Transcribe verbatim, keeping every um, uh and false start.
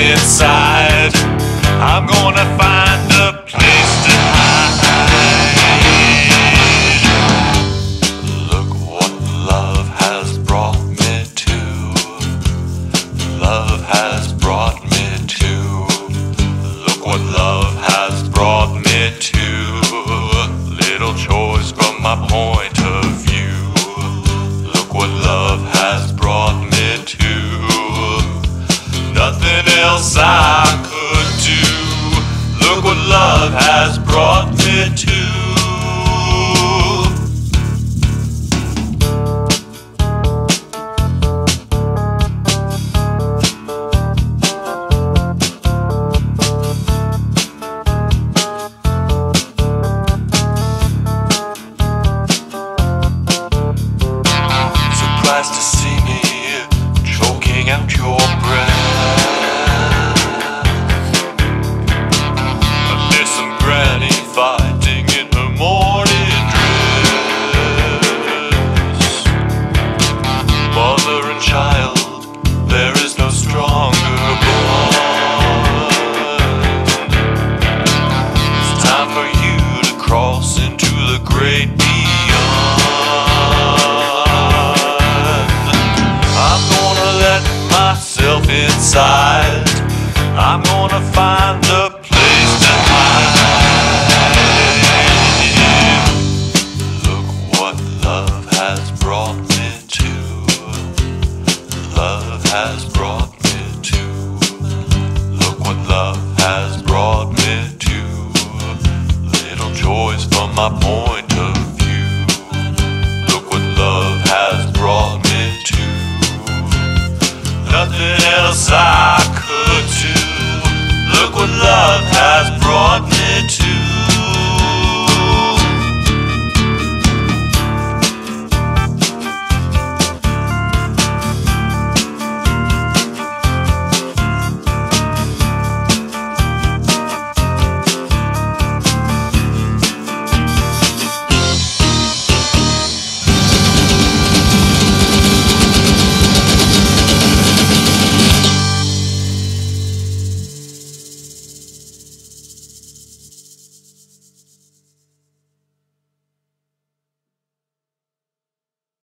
inside. I'm gonna find a place to hide. Look what love has brought me to. Love has brought me to. Look what love has brought me to. Little choice from my point of view. Look what love has brought me to. Nothing else I could do. Look what love has brought me to. Surprised to see me choking out your breath. Fighting in her morning dress. Mother and child, there is no stronger bond. It's time for you to cross into the great beyond. I'm gonna let myself inside. I'm gonna find a place to hide. Has brought me to. Look what love has brought me to. Little joys from my point